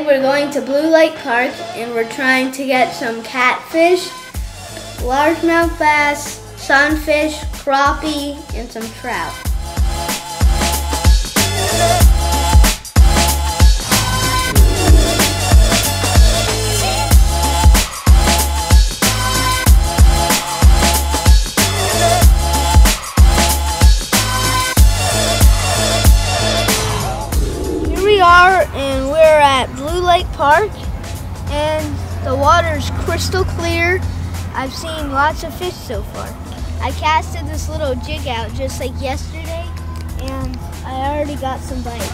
we're going to Blue Lake Park and we're trying to get some catfish, largemouth bass, sunfish, crappie, and some trout. We are, and we're at Blue Lake Park, and the water's crystal clear. I've seen lots of fish so far. I casted this little jig out just like yesterday, and I already got some bites.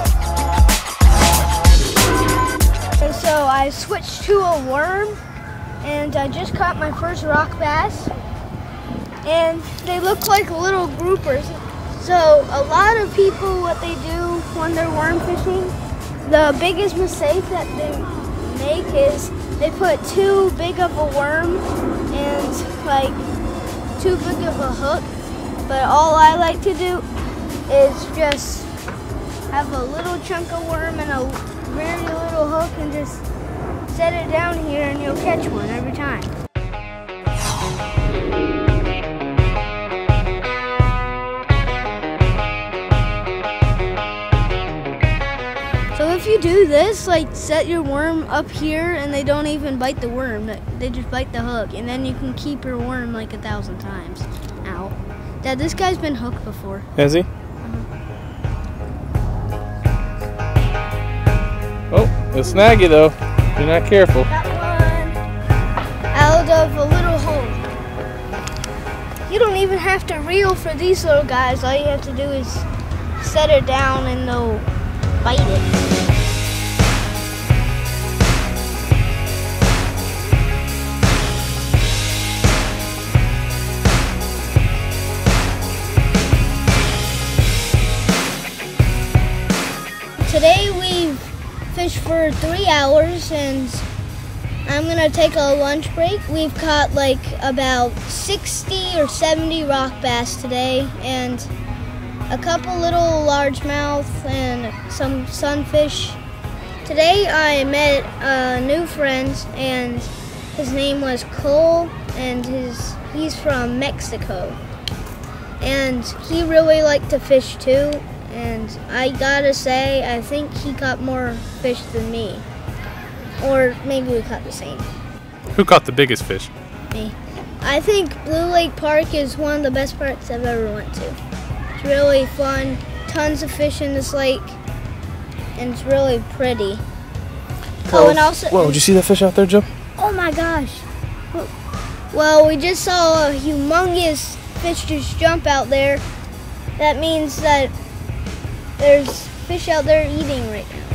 And so I switched to a worm, and I just caught my first rock bass, and they look like little groupers. So a lot of people, what they do when they're worm fishing, the biggest mistake that they make is they put too big of a worm and like too big of a hook. But all I like to do is just have a little chunk of worm and a very little hook and just set it down here and you'll catch one every time. So if you do this, like set your worm up here and they don't even bite the worm, they just bite the hook, and then you can keep your worm like 1,000 times out. Dad, this guy's been hooked before. Has he? Oh, it'll snag you though, if you're not careful. Got one out of a little hole. You don't even have to reel for these little guys. All you have to do is set it down and they'll bite it. Today we've fished for 3 hours and I'm gonna take a lunch break. We've caught like about 60 or 70 rock bass today and a couple little largemouth and some sunfish. Today I met a new friend and his name was Cole, and he's from Mexico. And he really liked to fish too, and I gotta say, I think he caught more fish than me. Or maybe we caught the same. Who caught the biggest fish? Me. I think Blue Lake Park is one of the best parks I've ever went to. It's really fun, tons of fish in this lake, and it's really pretty. Oh, and also... Whoa, did you see that fish out there, Joe? Oh my gosh. Well, we just saw a humongous fish just jump out there. That means that there's fish out there eating right now.